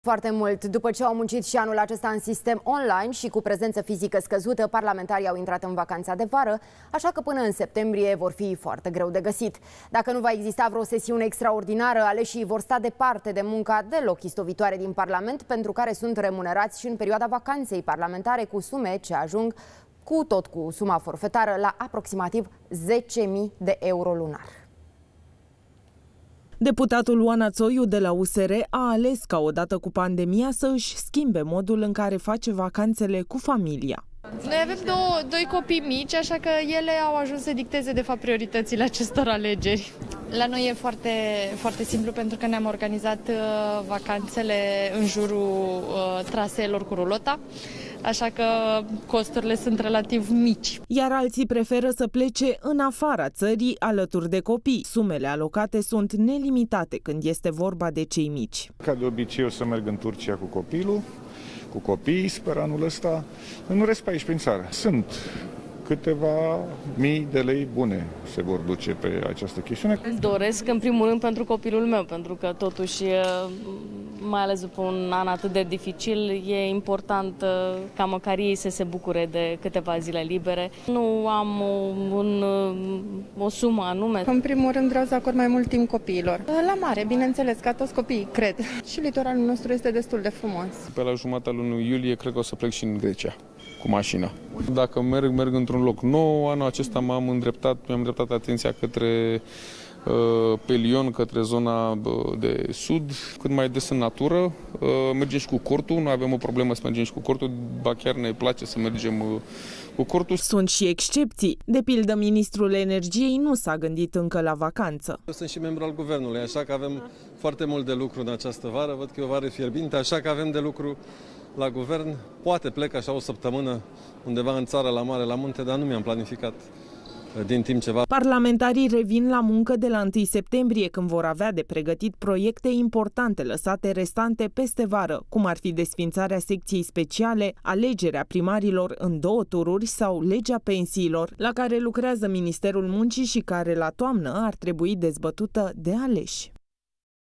Foarte mult. După ce au muncit și anul acesta în sistem online și cu prezență fizică scăzută, parlamentarii au intrat în vacanța de vară, așa că până în septembrie vor fi foarte greu de găsit. Dacă nu va exista vreo sesiune extraordinară, aleșii vor sta departe de munca deloc istovitoare din Parlament, pentru care sunt remunerați și în perioada vacanței parlamentare cu sume ce ajung cu suma forfetară la aproximativ 10.000 de euro lunar. Deputatul Oana Țoiu de la USR a ales ca odată cu pandemia să își schimbe modul în care face vacanțele cu familia. Noi avem doi copii mici, așa că ele au ajuns să dicteze de fapt prioritățile acestor alegeri. La noi e foarte simplu pentru că ne-am organizat vacanțele în jurul traseelor cu rulota, așa că costurile sunt relativ mici. Iar alții preferă să plece în afara țării alături de copii. Sumele alocate sunt nelimitate când este vorba de cei mici. Ca de obicei o să merg în Turcia cu copilul, cu copiii, sper anul ăsta. În rest pe aici prin țară. Sunt câteva mii de lei bune se vor duce pe această chestiune. Doresc în primul rând pentru copilul meu, pentru că totuși, mai ales după un an atât de dificil, e important ca măcar ei să se bucure de câteva zile libere. Nu am o sumă anume. În primul rând vreau să acord mai mult timp copiilor. La mare, bineînțeles, ca toți copiii, cred. Și litoralul nostru este destul de frumos. Pe la jumătatea lunii iulie cred că o să plec și în Grecia cu mașina. Dacă merg într-un loc nou, anul acesta mi-am îndreptat atenția către pe Lion, către zona de sud, cât mai des în natură. Mergem și cu cortul, nu avem o problemă să mergem și cu cortul, ba chiar ne place să mergem cu cortul. Sunt și excepții. De pildă, ministrul energiei nu s-a gândit încă la vacanță. Eu sunt și membru al guvernului, așa că avem foarte mult de lucru în această vară. Văd că e o vară fierbinte, așa că avem de lucru la guvern. Poate plec așa o săptămână undeva în țară, la mare, la munte, dar nu mi-am planificat din timp ceva. Parlamentarii revin la muncă de la 1 septembrie, când vor avea de pregătit proiecte importante lăsate restante peste vară, cum ar fi desființarea secției speciale, alegerea primarilor în 2 tururi sau legea pensiilor, la care lucrează Ministerul Muncii și care la toamnă ar trebui dezbătută de aleși.